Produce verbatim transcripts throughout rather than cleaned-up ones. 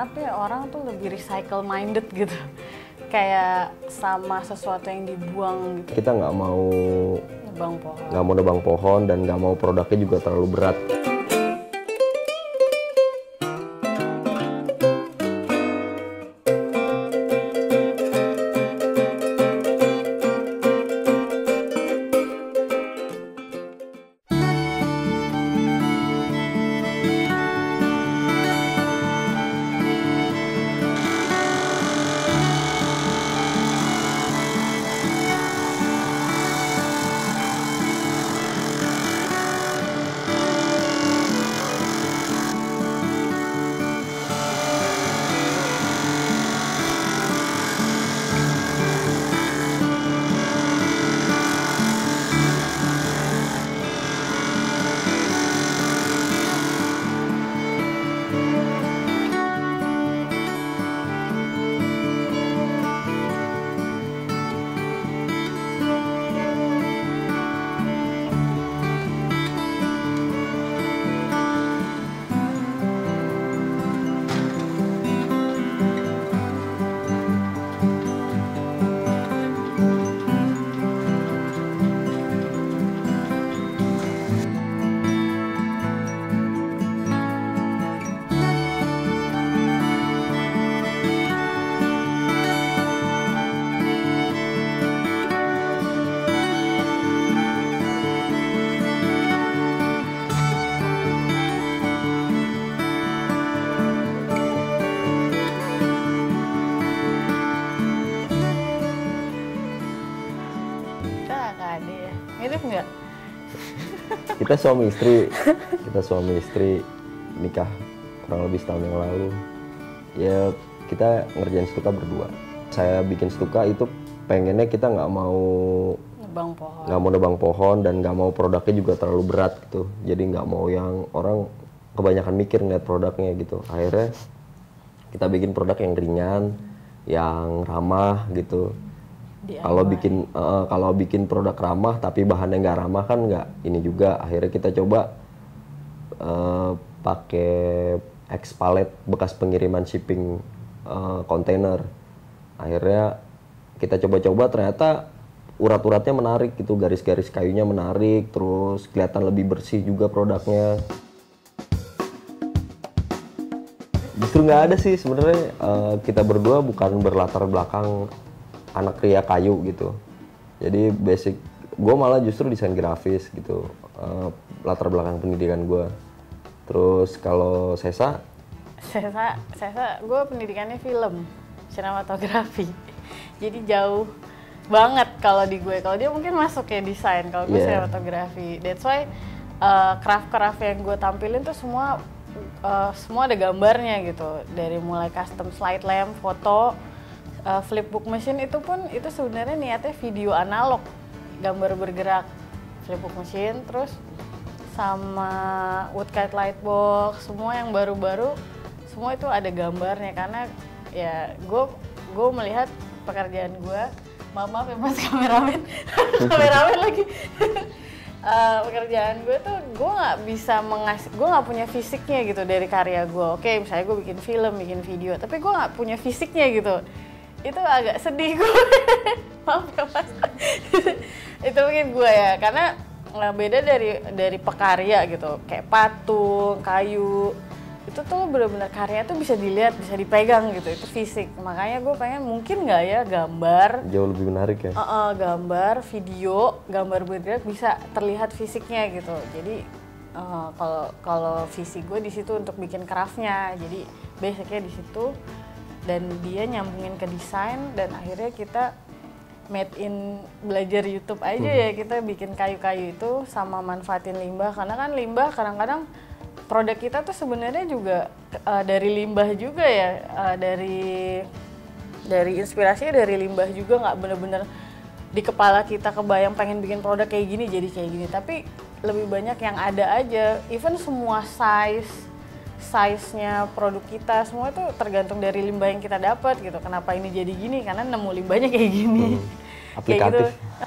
berharap ya orang tuh lebih recycle minded gitu. Kayak sama sesuatu yang dibuang gitu. Kita nggak mau nebang pohon. nggak mau nebang pohon dan nggak mau produknya juga terlalu berat. Mirip nggak? Kita suami istri, kita suami istri nikah kurang lebih setahun yang lalu. Ya kita ngerjain stuka berdua. Saya bikin stuka itu pengennya kita nggak mau nebang pohon, nggak mau nebang pohon dan nggak mau produknya juga terlalu berat gitu. Jadi nggak mau yang orang kebanyakan mikir ngeliat produknya gitu. Akhirnya kita bikin produk yang ringan, yang ramah gitu. Kalau bikin uh, kalau bikin produk ramah tapi bahannya nggak ramah kan nggak ini juga. Akhirnya kita coba uh, pakai X pallet bekas pengiriman shipping uh, kontainer. Akhirnya kita coba-coba ternyata urat-uratnya menarik gitu, garis-garis kayunya menarik, terus kelihatan lebih bersih juga produknya. Justru nggak ada sih sebenarnya, uh, kita berdua bukan berlatar belakang anak kria kayu gitu. Jadi basic gue malah justru desain grafis gitu, uh, latar belakang pendidikan gue. Terus kalau Sesa? Sesa, Sesa gue pendidikannya film, sinematografi. Jadi jauh banget kalau di gue. Kalau dia mungkin masuk kayak desain, kalau gue yeah. sinematografi. That's why uh, craft-craft yang gue tampilin tuh semua uh, semua ada gambarnya gitu. Dari mulai custom slide lamp, foto, Uh, flipbook machine itu pun itu sebenarnya niatnya video analog, gambar bergerak, flipbook machine, terus sama woodcut lightbox, semua yang baru-baru, semua itu ada gambarnya karena ya gue gue melihat pekerjaan gue, maaf maaf ya mas kameramen, kameramen lagi. Uh, pekerjaan gue tuh gue nggak bisa mengasih, gue nggak punya fisiknya gitu dari karya gue. Oke, misalnya gue bikin film, bikin video, tapi gue nggak punya fisiknya gitu. Itu agak sedih gue. Maaf ya mas. Itu mungkin gue ya, karena nggak beda dari dari pekarya gitu, kayak patung, kayu. Itu tuh benar-benar karya tuh bisa dilihat, bisa dipegang gitu, itu fisik. Makanya gue pengen mungkin nggak ya gambar jauh lebih menarik ya. Uh, uh, gambar, video, gambar bergerak bisa terlihat fisiknya gitu. Jadi kalau uh, kalau visi gue di situ untuk bikin craftnya. Jadi basicnya di situ. Dan dia nyambungin ke desain dan akhirnya kita made in belajar YouTube aja hmm. ya, kita bikin kayu-kayu itu sama manfaatin limbah karena kan limbah kadang-kadang produk kita tuh sebenarnya juga uh, dari limbah juga ya, uh, dari dari inspirasinya dari limbah juga, nggak bener-bener di kepala kita kebayang pengen bikin produk kayak gini jadi kayak gini, tapi lebih banyak yang ada aja, even semua size size-nya produk kita semua itu tergantung dari limbah yang kita dapat gitu. Kenapa ini jadi gini? Karena nemu limbahnya kayak gini. Hmm, aplikatif. Kayak gitu.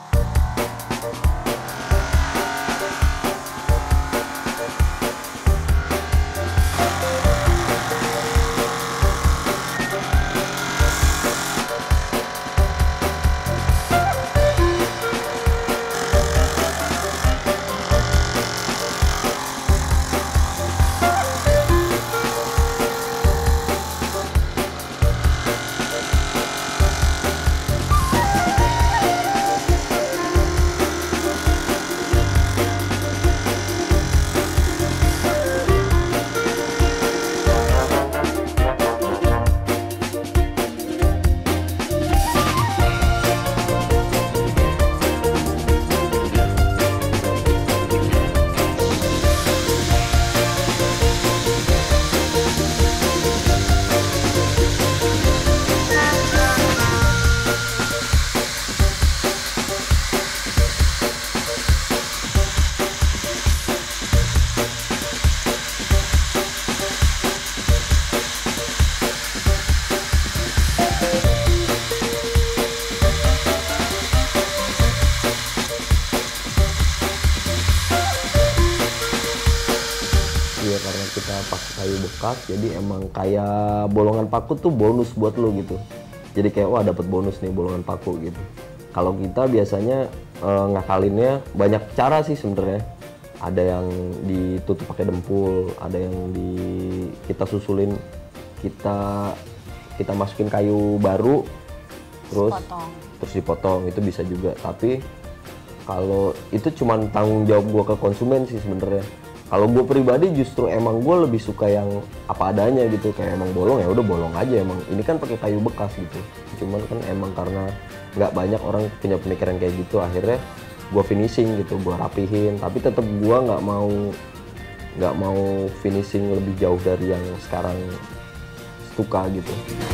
kita pakai kayu bekas, jadi emang kayak bolongan paku tuh bonus buat lo gitu. Jadi kayak wah dapet bonus nih bolongan paku gitu. Kalau kita biasanya e, ngakalinnya banyak cara sih sebenarnya. Ada yang ditutup pakai dempul, ada yang di kita susulin, kita kita masukin kayu baru, terus Potong. terus dipotong, itu bisa juga. Tapi kalau itu cuman tanggung jawab gue ke konsumen sih sebenarnya. Kalau gue pribadi justru emang gue lebih suka yang apa adanya gitu, kayak emang bolong ya udah bolong aja. Emang ini kan pakai kayu bekas gitu. Cuman kan emang karena nggak banyak orang punya pemikiran kayak gitu, akhirnya gue finishing gitu, gue rapihin. Tapi tetap gue nggak mau nggak mau finishing lebih jauh dari yang sekarang stuka gitu.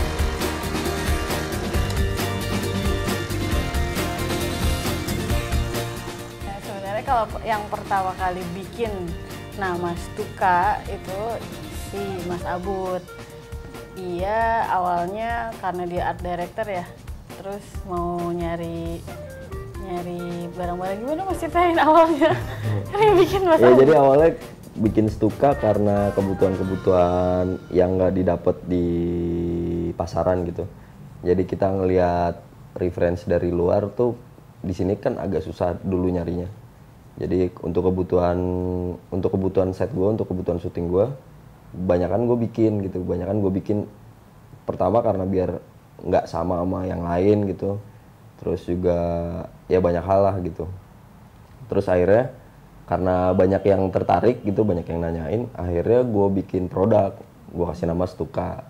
Nah, sebenarnya kalau yang pertama kali bikin nama Stuka itu si Mas Abut. Dia awalnya karena dia art director ya, terus mau nyari nyari barang-barang. Gimana Mas ceritain awalnya? Kan yang bikin Mas Ya Abut. jadi awalnya bikin Stuka karena kebutuhan-kebutuhan yang nggak didapat di pasaran gitu. Jadi kita ngelihat reference dari luar tuh di sini kan agak susah dulu nyarinya. Jadi untuk kebutuhan untuk kebutuhan set gue, untuk kebutuhan syuting gue, kebanyakan gue bikin gitu. Kebanyakan gue bikin pertama karena biar nggak sama sama yang lain gitu. Terus juga ya banyak hal lah gitu. Terus akhirnya karena banyak yang tertarik gitu, banyak yang nanyain, akhirnya gue bikin produk, gue kasih nama Stuka.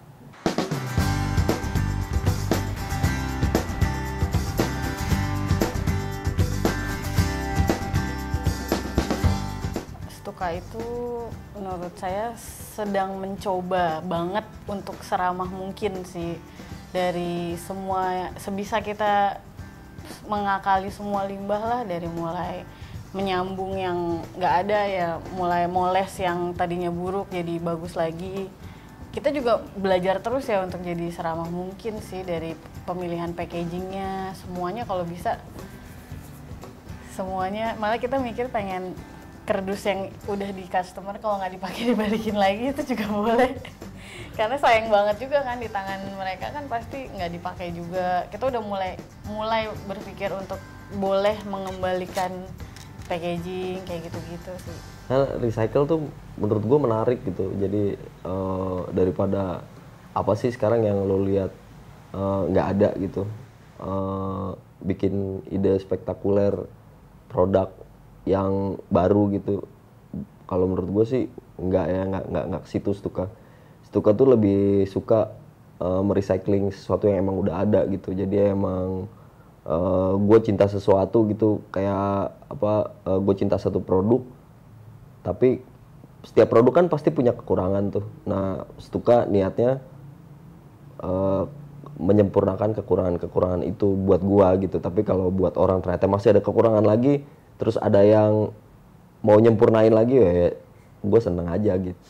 Stuka itu menurut saya sedang mencoba banget untuk seramah mungkin sih, dari semua sebisa kita mengakali semua limbah lah, dari mulai menyambung yang nggak ada ya, mulai moles yang tadinya buruk jadi bagus lagi. Kita juga belajar terus ya untuk jadi seramah mungkin sih, dari pemilihan packagingnya, semuanya kalau bisa semuanya. Malah kita mikir pengen kerdus yang udah di customer kalau nggak dipakai dibalikin lagi, itu juga boleh. Karena sayang banget juga kan di tangan mereka kan pasti nggak dipakai juga. Kita udah mulai mulai berpikir untuk boleh mengembalikan packaging kayak gitu-gitu sih. Nah, recycle tuh menurut gue menarik gitu. Jadi uh, daripada apa sih sekarang yang lo lihat nggak uh, ada gitu, uh, bikin ide spektakuler produk yang baru gitu. Kalau menurut gue sih nggak ya, nggak nggak nggak ke situ Stuka. Stuka tuh lebih suka uh, merecycling sesuatu yang emang udah ada gitu. Jadi emang uh, gue cinta sesuatu gitu, kayak apa? Uh, gue cinta satu produk. Tapi setiap produk kan pasti punya kekurangan tuh. Nah, Stuka niatnya uh, menyempurnakan kekurangan-kekurangan itu buat gua gitu. Tapi kalau buat orang ternyata masih ada kekurangan lagi, terus ada yang mau nyempurnain lagi, ya gue seneng aja gitu.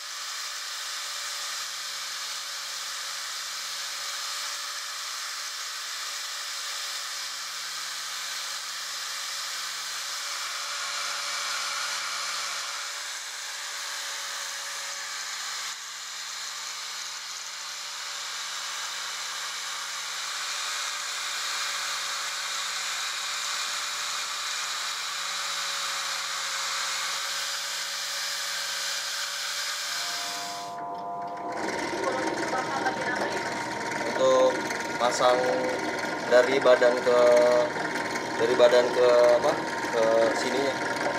Untuk pasang dari badan ke dari badan ke apa ke sininya.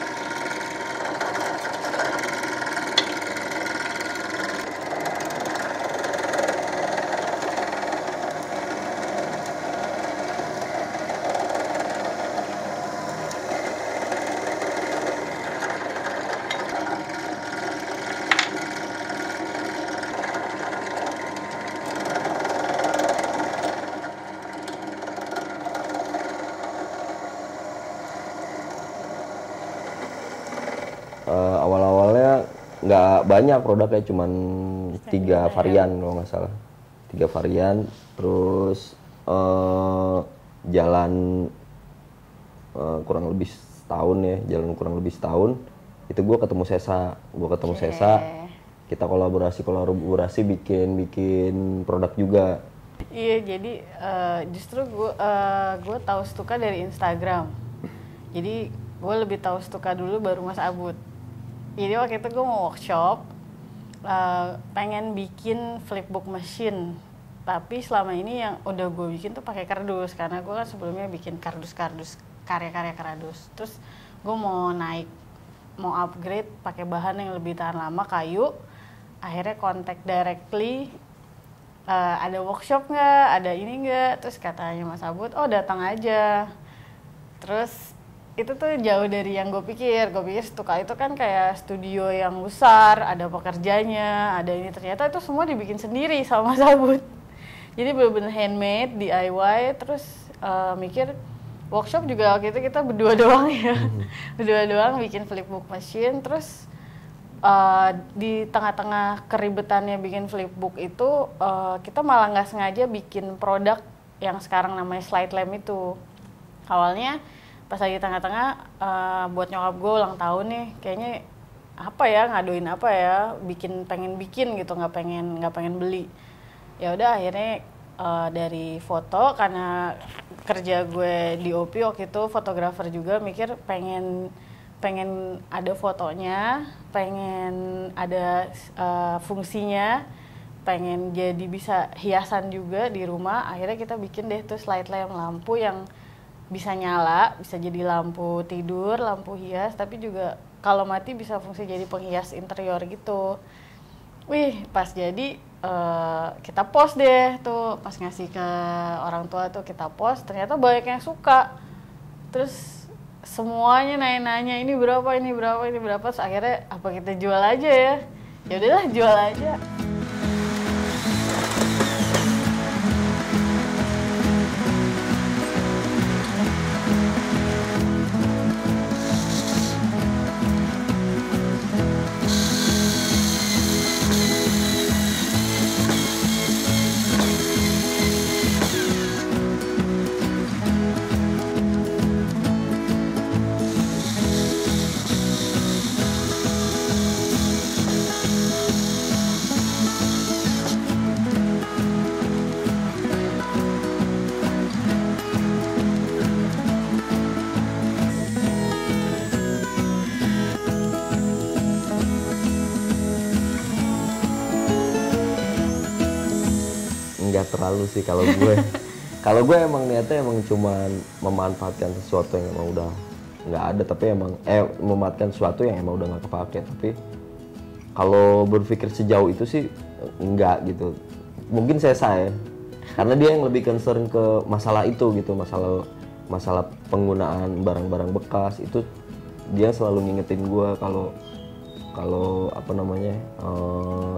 Uh, awal-awalnya nggak banyak produknya, cuman tiga varian kalau nggak salah, tiga varian. Terus uh, jalan uh, kurang lebih setahun ya, jalan kurang lebih setahun. Itu gue ketemu Sesa, gue ketemu Okay. Sesa. kita kolaborasi kolaborasi bikin bikin produk juga. Iya, jadi uh, justru gue uh, gue tahu Stuka dari Instagram. Jadi gue lebih tahu Stuka dulu baru Mas Abud. Jadi waktu itu gue mau workshop, uh, pengen bikin flipbook machine. Tapi selama ini yang udah gue bikin tuh pakai kardus, karena gue kan sebelumnya bikin kardus-kardus, karya-karya kardus. Terus gue mau naik, mau upgrade pakai bahan yang lebih tahan lama, kayu. Akhirnya kontak directly, uh, ada workshop nggak, ada ini nggak, terus katanya Mas Abud, oh datang aja. Terus itu tuh jauh dari yang gue pikir, gue pikir Stuka itu kan kayak studio yang besar, ada pekerjanya, ada ini, ternyata itu semua dibikin sendiri sama Mas Abud. Jadi bener-bener handmade, D I Y, terus uh, mikir workshop juga waktu itu kita berdua doang ya, berdua doang bikin flipbook machine, terus Uh, di tengah-tengah keribetannya bikin flipbook itu uh, kita malah nggak sengaja bikin produk yang sekarang namanya slide lamp itu. Awalnya pas lagi tengah-tengah uh, buat nyokap gue ulang tahun nih, kayaknya apa ya, ngaduin apa ya, bikin pengen bikin gitu, nggak pengen nggak pengen beli. Ya udah akhirnya uh, dari foto, karena kerja gue di O P waktu itu fotografer juga, mikir pengen pengen ada fotonya, pengen ada uh, fungsinya, pengen jadi bisa hiasan juga di rumah. Akhirnya kita bikin deh tuh slide lamp, lampu yang bisa nyala, bisa jadi lampu tidur, lampu hias, tapi juga kalau mati bisa fungsi jadi penghias interior gitu. Wih, pas jadi uh, kita post deh tuh, pas ngasih ke orang tua tuh kita post, ternyata banyak yang suka. Terus semuanya nanya-nanya, ini berapa, ini berapa, ini berapa, terus akhirnya apa kita jual aja ya. Ya udahlah, jual aja. Nggak terlalu sih kalau gue. Kalau gue emang niatnya emang cuman memanfaatkan sesuatu yang emang udah nggak ada, tapi emang eh memanfaatkan sesuatu yang emang udah nggak kepake. Tapi kalau berpikir sejauh itu sih enggak gitu. Mungkin saya saya karena dia yang lebih concern ke masalah itu gitu, masalah masalah penggunaan barang-barang bekas itu. Dia selalu ngingetin gue kalau kalau apa namanya uh,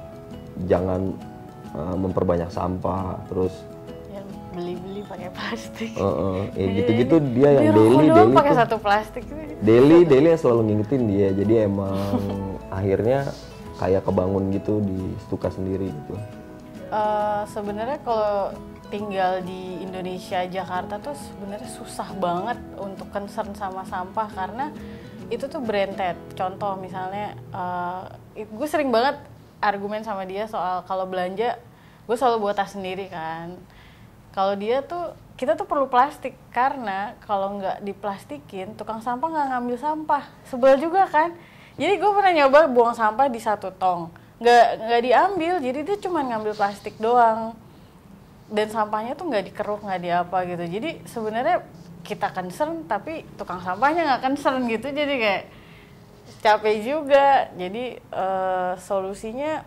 jangan uh, memperbanyak sampah, terus yang beli-beli pakai plastik. Uh, uh, ya gitu-gitu dia yang Beli daily daily pakai tuh, satu plastik. daily daily yang selalu ngingetin dia. Jadi emang akhirnya kayak kebangun gitu di Stuka sendiri gitu. Uh, sebenarnya kalau tinggal di Indonesia, Jakarta tuh sebenarnya susah banget untuk concern sama sampah karena itu tuh branded. Contoh misalnya, uh, gue sering banget argumen sama dia soal kalau belanja, gue selalu buat tas sendiri kan. Kalau dia tuh, kita tuh perlu plastik karena kalau nggak diplastikin, tukang sampah nggak ngambil sampah. Sebel juga kan. Jadi gue pernah nyoba buang sampah di satu tong, nggak nggak diambil, jadi dia cuma ngambil plastik doang. Dan sampahnya tuh nggak dikeruk, nggak diapa gitu. Jadi sebenarnya kita concern, tapi tukang sampahnya nggak concern gitu. Jadi kayak capek juga. Jadi uh, solusinya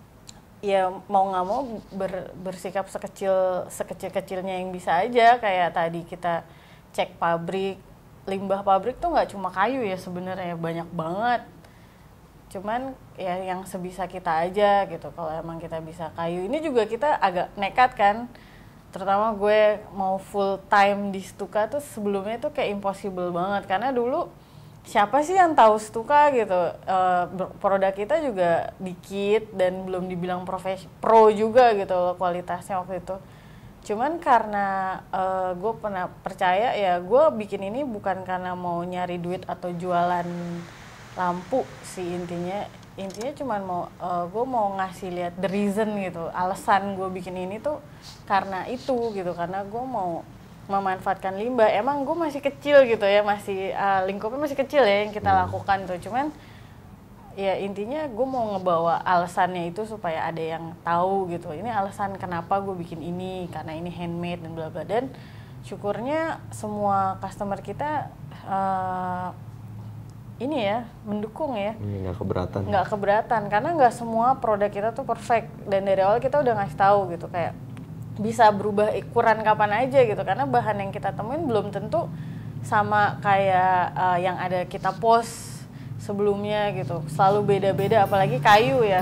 ya mau nggak mau ber, bersikap sekecil sekecil kecilnya yang bisa aja. Kayak tadi kita cek pabrik, limbah pabrik tuh nggak cuma kayu ya sebenarnya, banyak banget. Cuman ya yang sebisa kita aja gitu. Kalau emang kita bisa kayu, ini juga kita agak nekat kan. Terutama gue mau full time di Stuka tuh sebelumnya tuh kayak impossible banget. Karena dulu siapa sih yang tahu Stuka gitu. Uh, produk kita juga dikit dan belum dibilang profes- pro juga gitu loh kualitasnya waktu itu. Cuman karena uh, gue pernah percaya ya, gue bikin ini bukan karena mau nyari duit atau jualan lampu sih intinya. Intinya cuman mau uh, gue mau ngasih lihat the reason gitu, alasan gue bikin ini tuh karena itu gitu, karena gue mau memanfaatkan limbah. Emang gue masih kecil gitu ya, masih uh, lingkupnya masih kecil ya yang kita hmm. lakukan tuh, cuman ya intinya gue mau ngebawa alasannya itu supaya ada yang tahu gitu, ini alasan kenapa gue bikin ini, karena ini handmade dan bla bla. Dan syukurnya semua customer kita uh, ini ya mendukung ya, nggak keberatan nggak keberatan karena nggak semua produk kita tuh perfect, dan dari awal kita udah ngasih tahu gitu kayak bisa berubah ukuran kapan aja gitu, karena bahan yang kita temuin belum tentu sama kayak uh, yang ada kita post sebelumnya gitu, selalu beda-beda, apalagi kayu ya.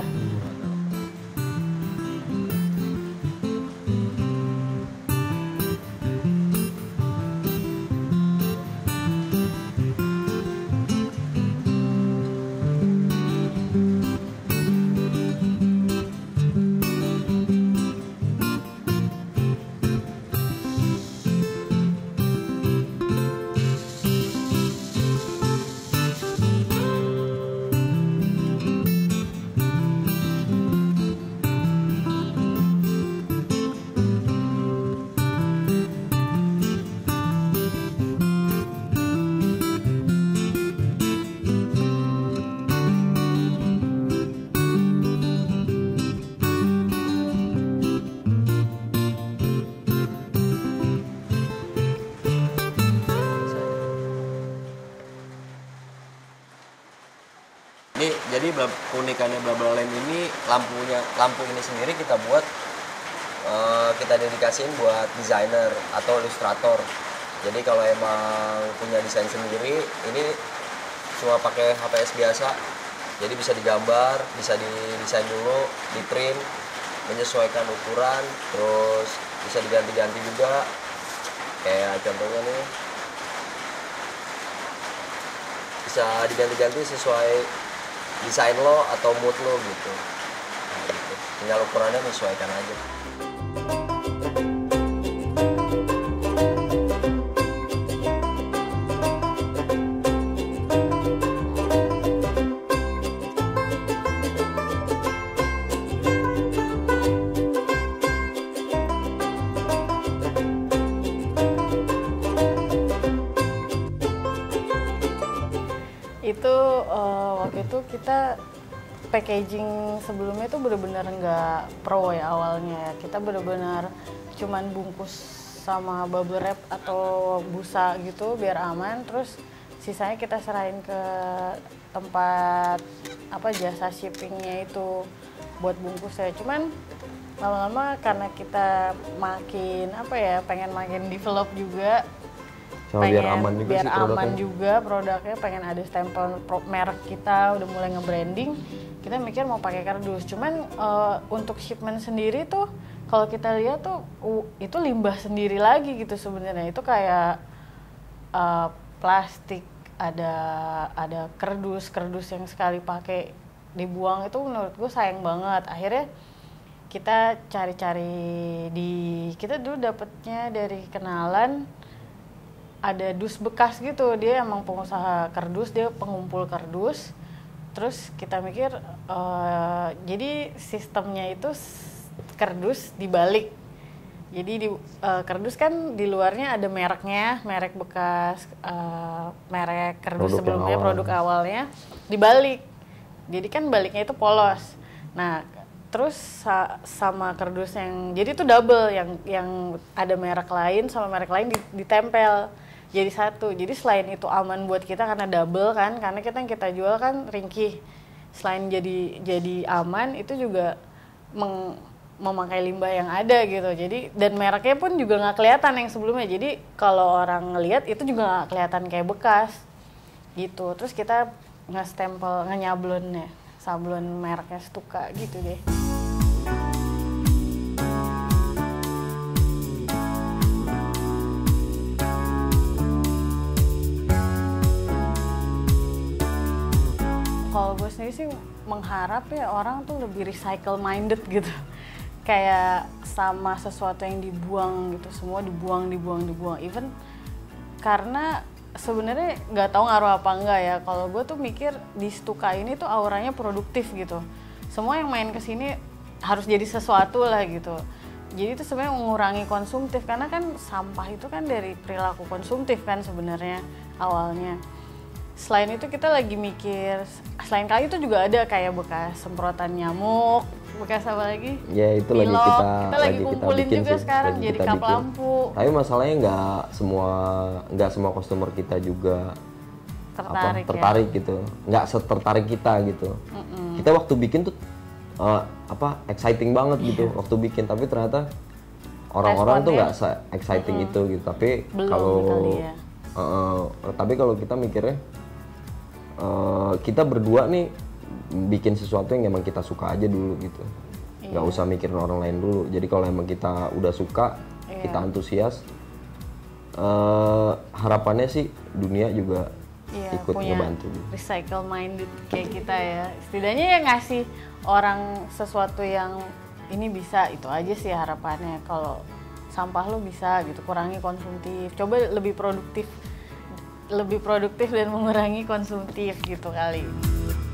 Ini jadi keunikannya Bubble Lamp ini, lampunya lampu ini sendiri kita buat uh, kita dedikasiin buat desainer atau ilustrator. Jadi kalau emang punya desain sendiri, ini cuma pakai H P S biasa. Jadi bisa digambar, bisa didesain dulu, di print, menyesuaikan ukuran, terus bisa diganti-ganti juga. Kayak contohnya nih, bisa diganti-ganti sesuai desain lo atau mood lo gitu. Nah, gitu. Tinggal ukurannya menyesuaikan aja. Itu uh, waktu itu kita packaging sebelumnya itu benar-benar nggak pro ya awalnya. Kita benar-benar cuman bungkus sama bubble wrap atau busa gitu biar aman, terus sisanya kita serahin ke tempat apa jasa shippingnya itu buat bungkus ya. Cuman lama-lama karena kita makin apa ya pengen makin develop juga, Sama pengen biar aman juga biar sih aman produknya. juga produknya, pengen ada stempel merek kita, udah mulai nge-branding, kita mikir mau pakai kardus. Cuman uh, untuk shipment sendiri tuh kalau kita lihat tuh uh, itu limbah sendiri lagi gitu sebenarnya. Itu kayak uh, plastik, ada ada kardus kardus yang sekali pakai dibuang, itu menurut gue sayang banget. Akhirnya kita cari-cari di, kita dulu dapetnya dari kenalan, ada dus bekas gitu, dia emang pengusaha kardus, dia pengumpul kardus. Terus kita mikir, uh, jadi sistemnya itu kardus dibalik. Jadi di uh, kardus kan di luarnya ada mereknya, merek bekas, uh, merek kardus Produk sebelumnya, awal. produk awalnya dibalik. Jadi kan baliknya itu polos. Nah, terus sa sama kardus yang, jadi itu double, yang yang ada merek lain sama merek lain ditempel jadi satu. Jadi selain itu aman buat kita karena double kan, karena kita yang kita jual kan ringkih. Selain jadi jadi aman, itu juga meng, memakai limbah yang ada gitu. Jadi dan mereknya pun juga nggak kelihatan yang sebelumnya. Jadi kalau orang ngelihat itu juga nggak kelihatan kayak bekas gitu. Terus kita nge-stempel, nge-nyablonnya, sablon mereknya Stuka gitu deh. Kalau gue sendiri sih mengharap ya orang tuh lebih recycle minded gitu. Kayak sama sesuatu yang dibuang gitu, semua dibuang, dibuang, dibuang. Even karena sebenarnya nggak tahu ngaruh apa enggak ya. Kalau gue tuh mikir di Stuka ini tuh auranya produktif gitu. Semua yang main kesini harus jadi sesuatu lah gitu. Jadi itu sebenarnya mengurangi konsumtif, karena kan sampah itu kan dari perilaku konsumtif kan sebenarnya awalnya. Selain itu kita lagi mikir, selain kayu itu juga ada kayak bekas semprotan nyamuk, bekas apa lagi? Ya itu Pilok. lagi kita, kita lagi lagi kumpulin kita bikin juga sih, sekarang lagi jadi kita kap bikin. lampu. Tapi masalahnya nggak semua nggak semua customer kita juga Tertarik, apa, tertarik ya? gitu, nggak setertarik kita gitu. Mm-mm. Kita waktu bikin tuh uh, apa exciting banget gitu waktu bikin, tapi ternyata orang-orang tuh nggak se exciting mm-mm. itu gitu. Tapi kalau ya. uh, uh, tapi kalau kita mikirnya uh, kita berdua nih bikin sesuatu yang emang kita suka aja dulu gitu, nggak iya. usah mikirin orang lain dulu. Jadi kalau emang kita udah suka, iya. kita antusias, uh, harapannya sih dunia juga iya, ikut punya ngebantu. Recycle minded kayak kita ya, setidaknya ya ngasih orang sesuatu yang ini bisa, itu aja sih harapannya. Kalau sampah lo bisa gitu, kurangi konsumtif, coba lebih produktif lebih produktif dan mengurangi konsumtif gitu kali.